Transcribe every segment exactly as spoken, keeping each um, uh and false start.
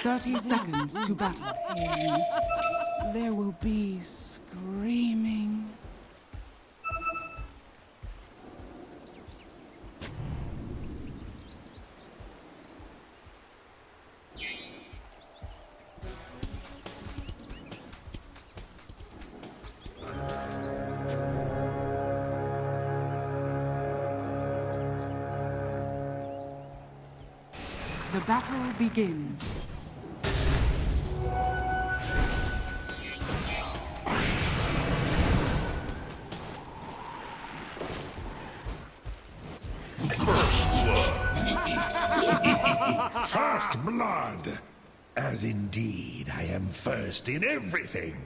Thirty seconds to battle. Pain. There will be screaming. The battle begins. First blood! As indeed I am first in everything!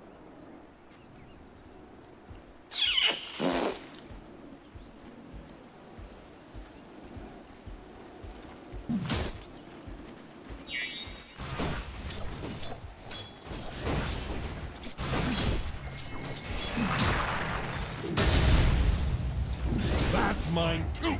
That's mine too!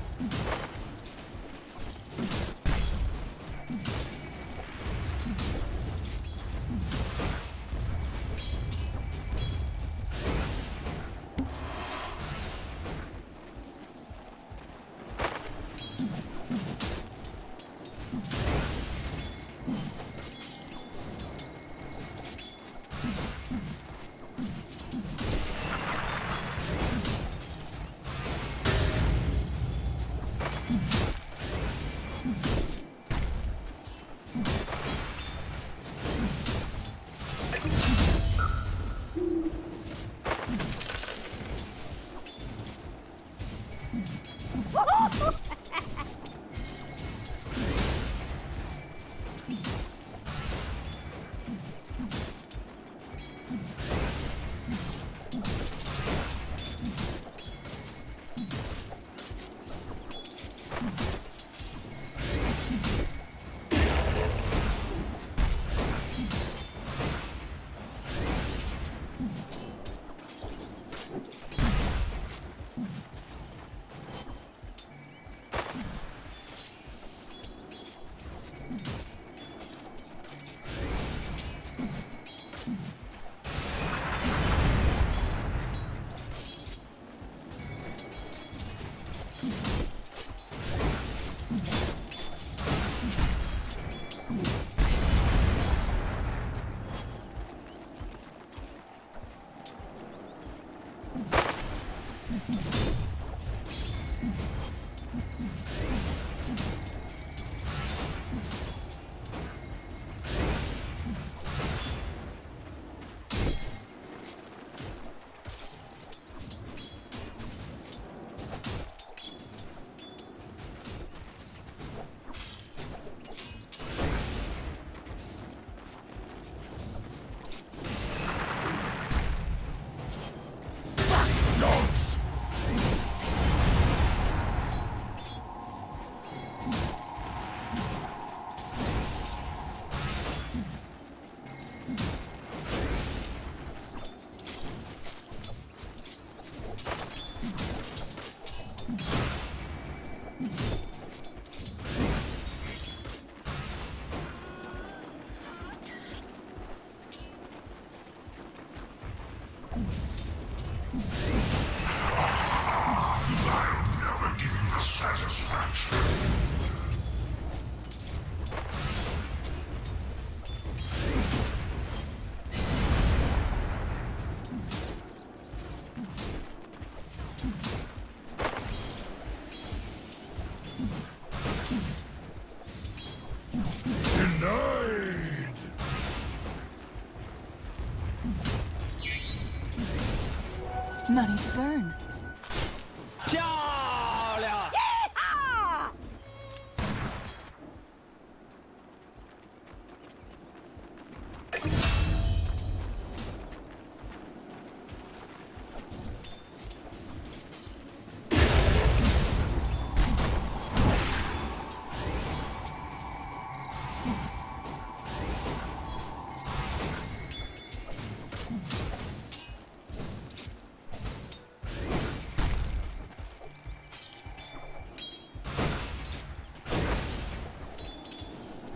Money to burn.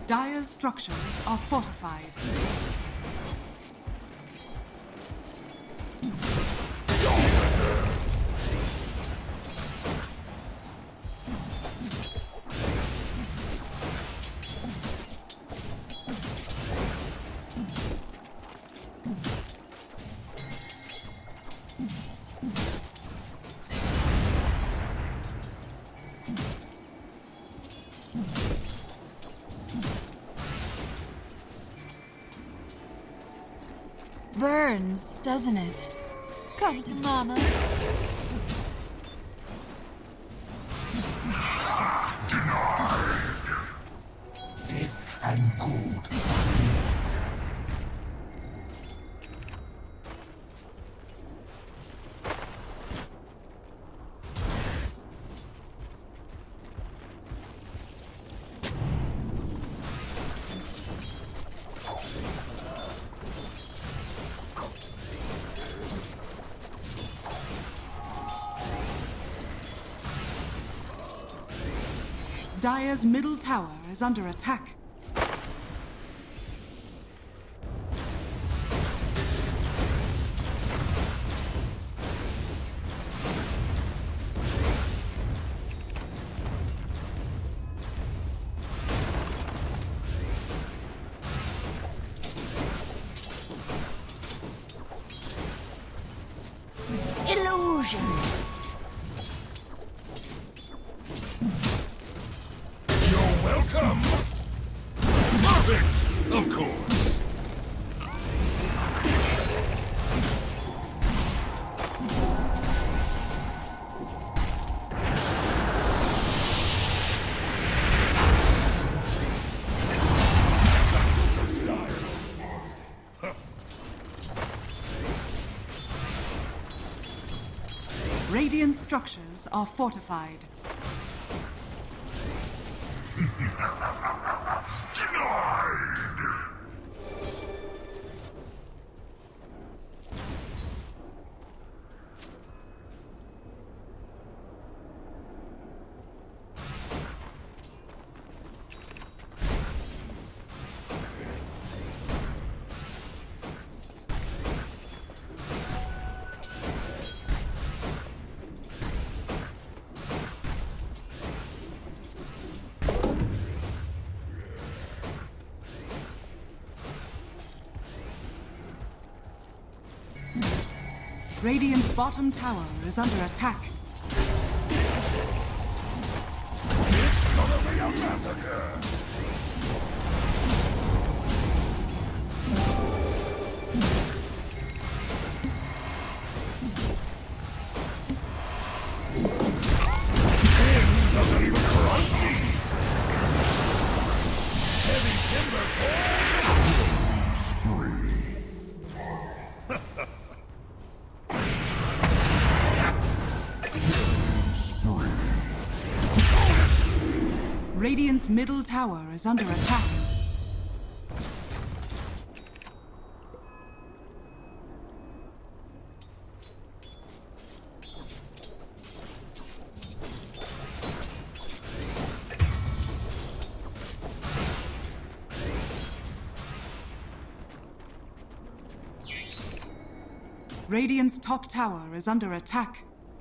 Dire's structures are fortified. Burns, doesn't it? Come to Mama. Denied. Death and good are linked. Dire's middle tower is under attack. Illusion! Welcome! Perfect! Of course! Radiant structures are fortified. Radiant's bottom tower is under attack. It's gonna be a massacre! End of the crunchy! Heavy timber falls! Radiant's middle tower is under attack. Radiant's top tower is under attack.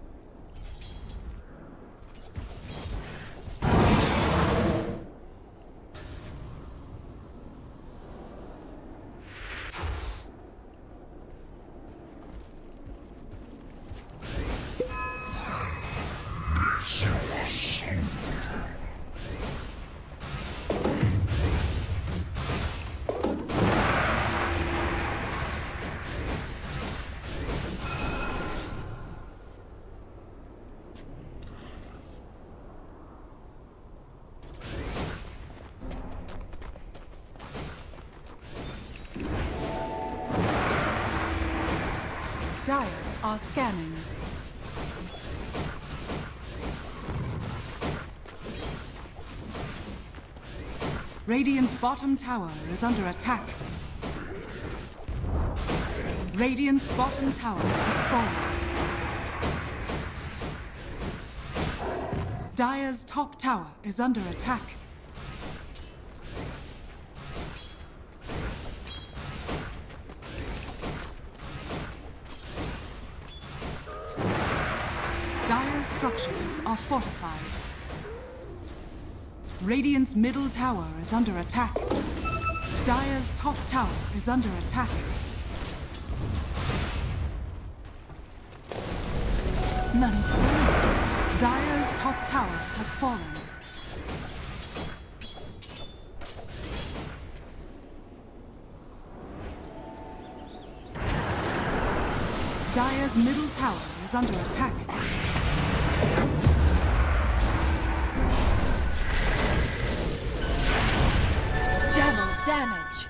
Dire are scanning. Radiant's bottom tower is under attack. Radiant's bottom tower is falling. Dire's top tower is under attack. structures are fortified. Radiant's middle tower is under attack. Dire's top tower is under attack. None to believe. Dire's top tower has fallen. Dire's middle tower is under attack. Double damage.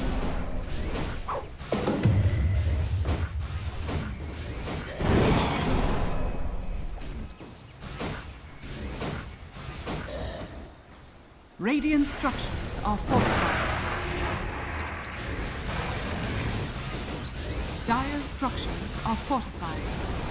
Radiant structures are fortified. Dire's structures are fortified.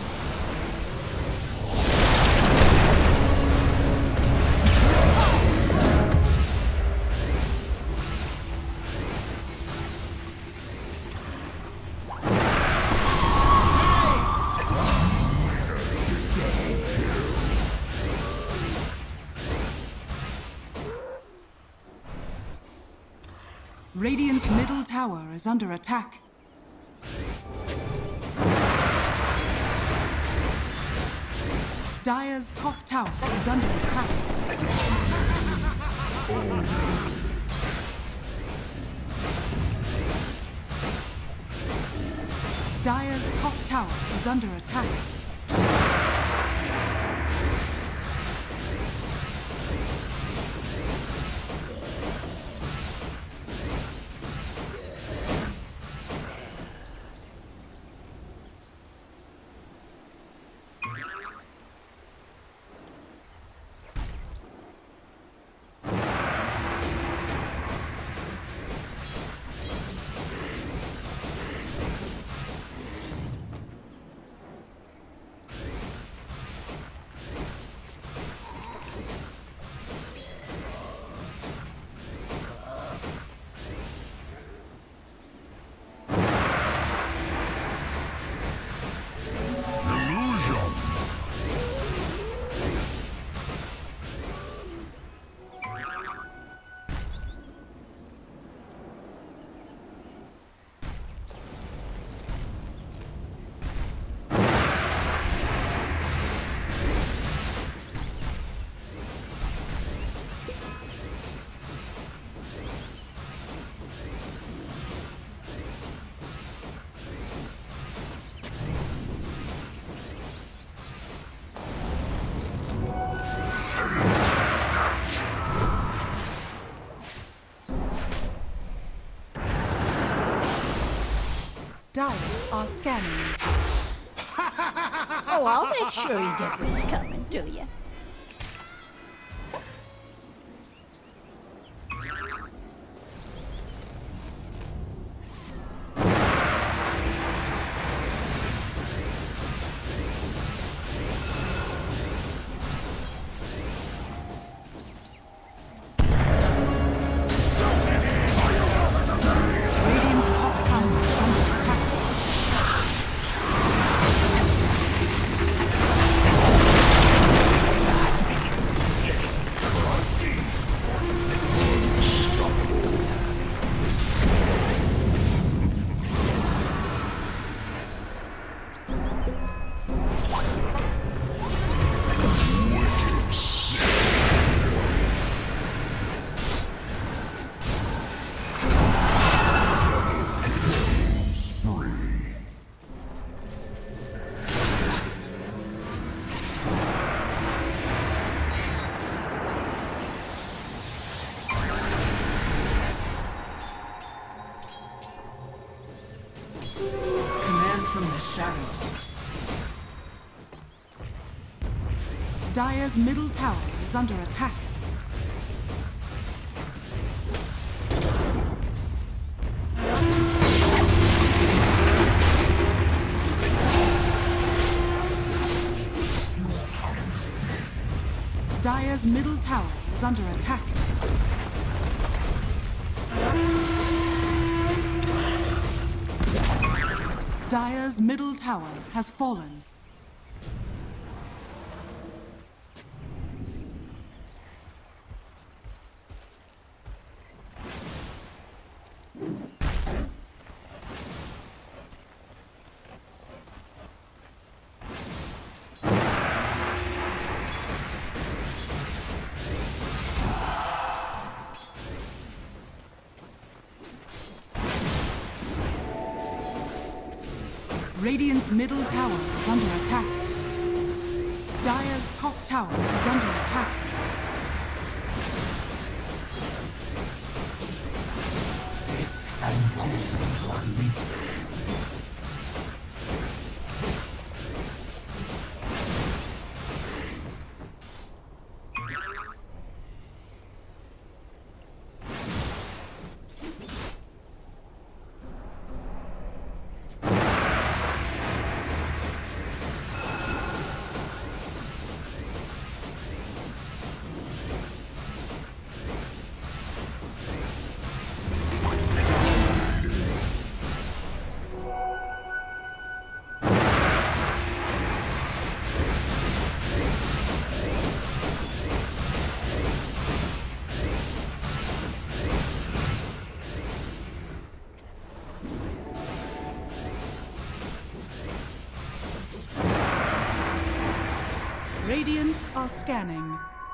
Radiant's middle tower is under attack. Dire's top tower is under attack. Dire's top tower is under attack. Dire are scanning. Oh, I'll make sure you get what's coming to you. Dire's middle tower is under attack. Dire's middle tower is under attack. Dire's middle tower has fallen. Radiant's middle tower is under attack. Dire's top tower is under attack. Death and gold are linked. Radiant are scanning.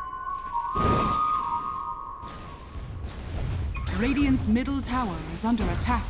Radiant's middle tower is under attack.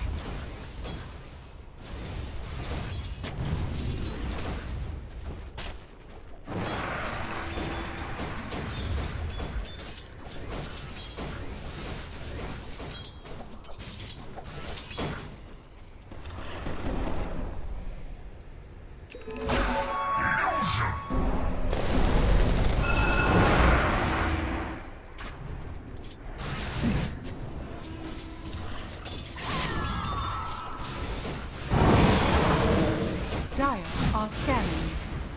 Dire are scanning.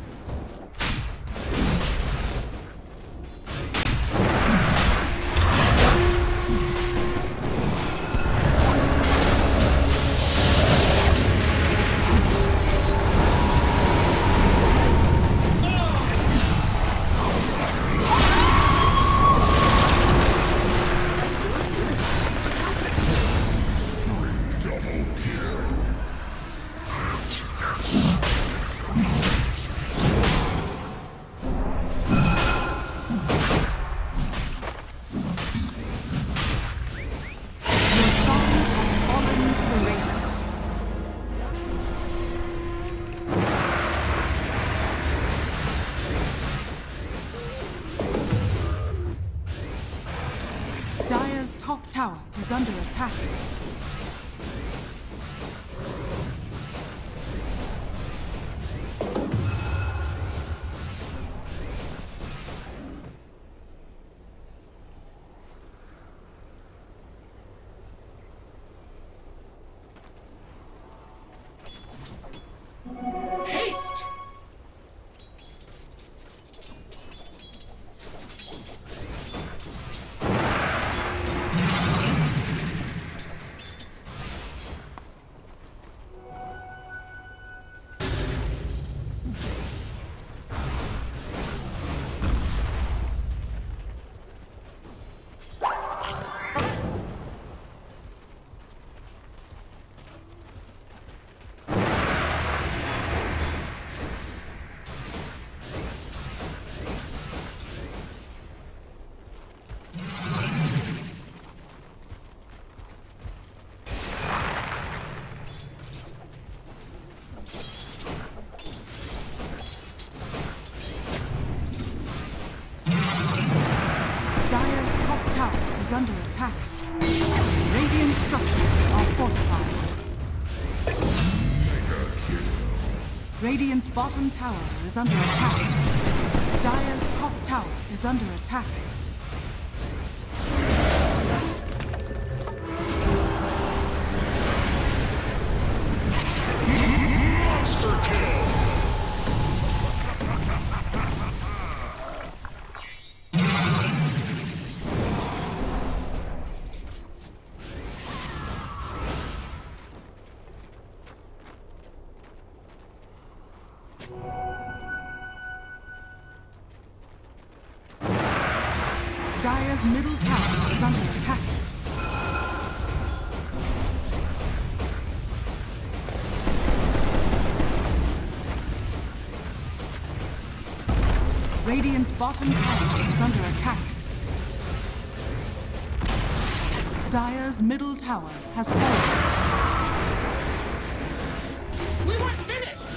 Dire's top tower is under attack. Haste! Is under attack. Radiant structures are fortified. Radiant's bottom tower is under attack. Dire's top tower is under attack. Monster kill! Dire's middle tower is under attack. Radiant's bottom tower is under attack. Dire's middle tower has fallen. We weren't finished!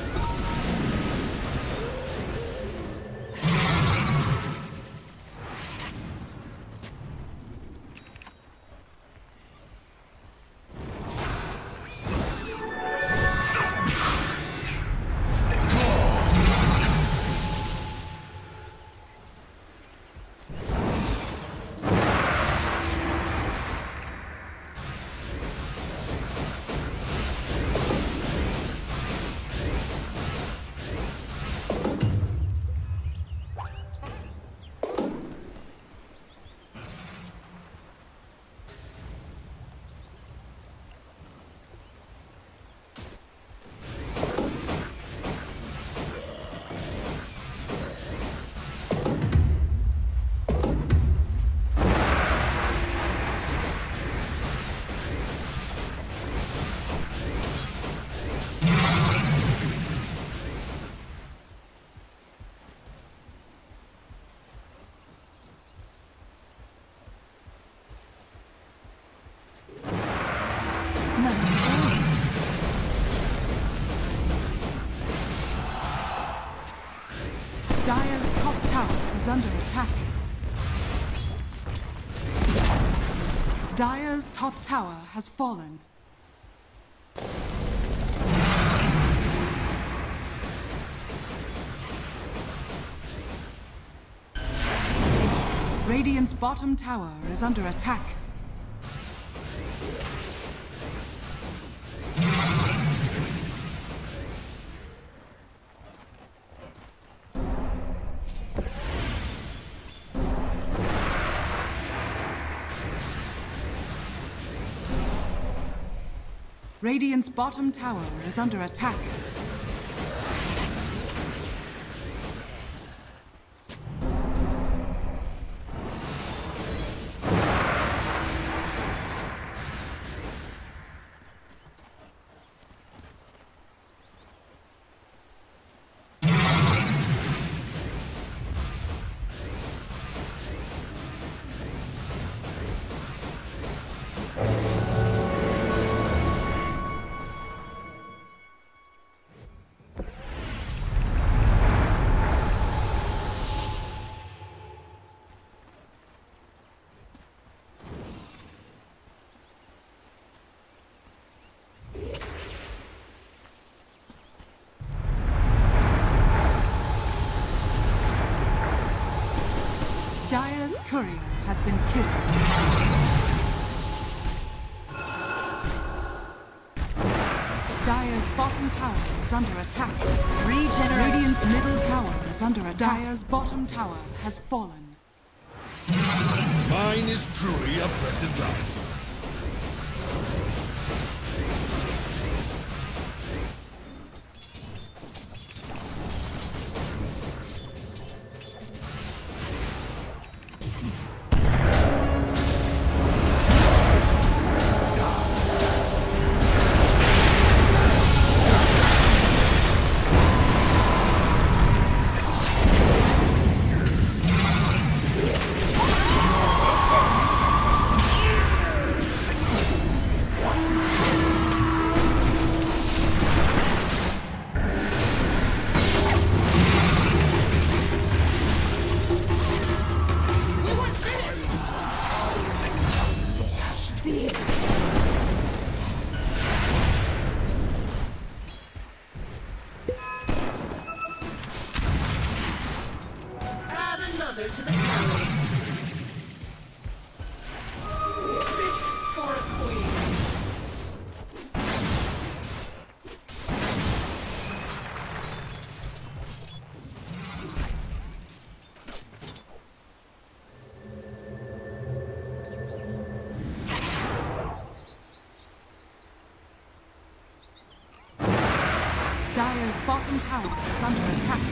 is under attack. Dire's top tower has fallen. Radiant's bottom tower is under attack. Radiant's bottom tower is under attack. Dire's courier has been killed. Dire's bottom tower is under attack. Regeneration. Radiant's middle tower is under attack. Dire's bottom tower has fallen. Mine is truly a blessed life. To the tower. Fit for a queen. Dire's bottom tower is under attack.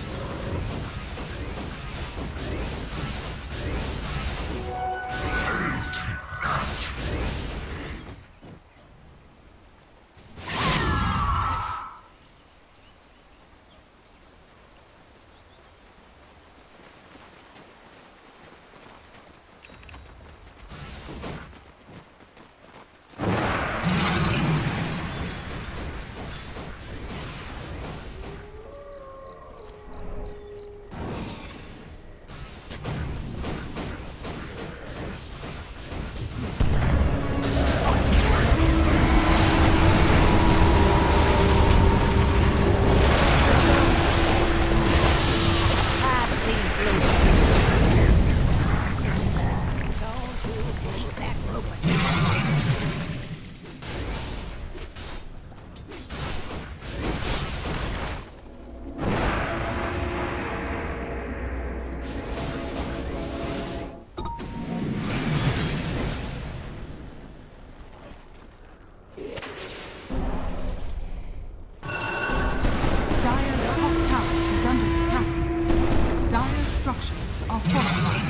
Are fortified.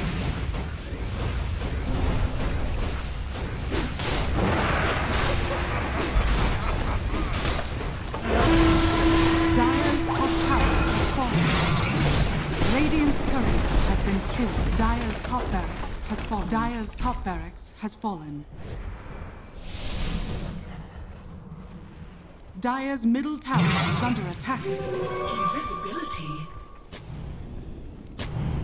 Dire's top tower has fallen. Radiant's courier has been killed. Dire's top barracks has fallen. Dire's top barracks has fallen. Dire's middle tower is under attack. Invisibility.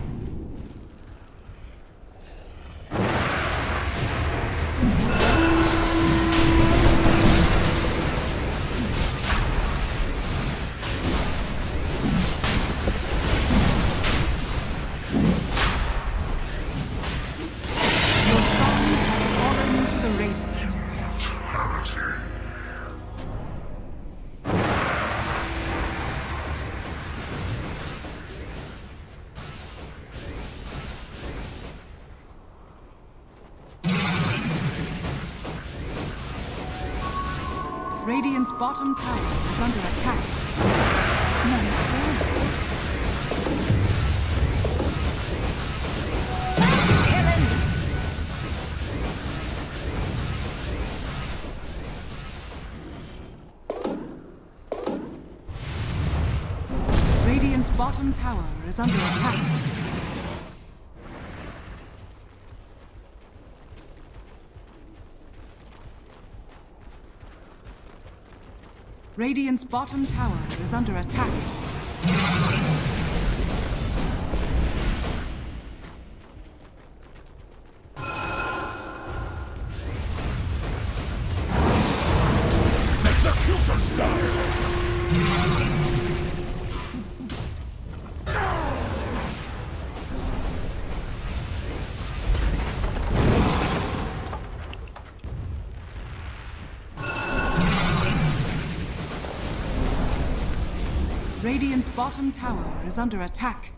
Radiant's bottom tower is under attack. Radiant's bottom tower is under attack. Radiant's bottom tower is under attack. Execution style! Radiant's bottom tower is under attack.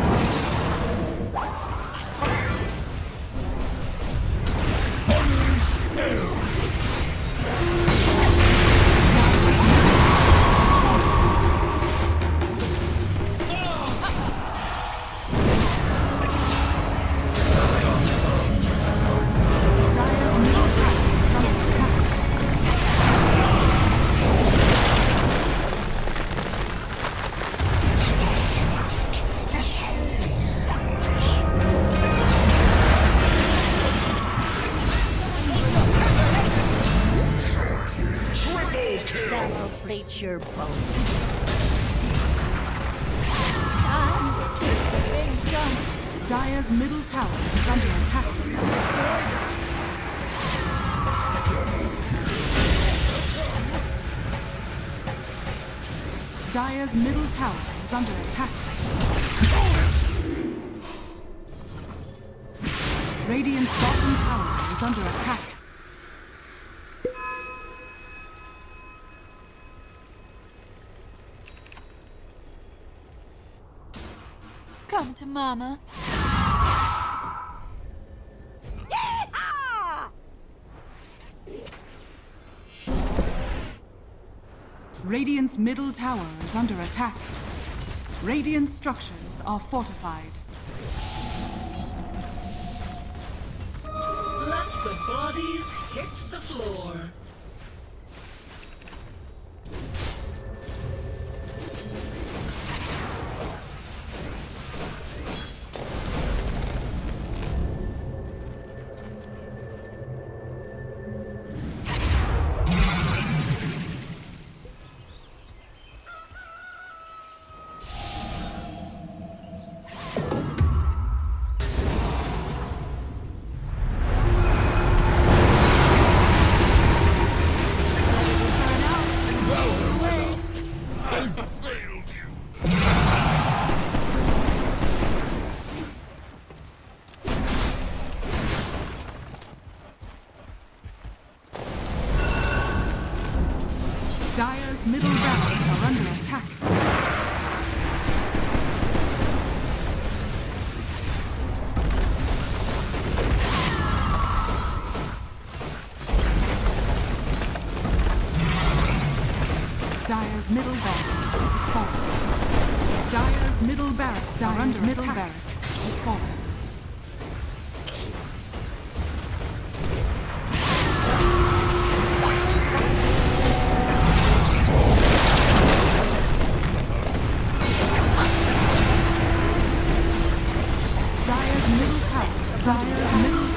Celebrate your boat. Time to take the big jumps. Dire's middle tower is under attack. Dire's middle tower is under attack. Radiant's bottom tower is under attack. Come to Mama. Radiant's middle tower is under attack. Radiant structures are fortified. Let the bodies hit the floor. Dire's middle barracks are under attack. Dire's middle barracks is falling. Dire's middle barracks are under middle attack. Barracks is falling. Dire's middle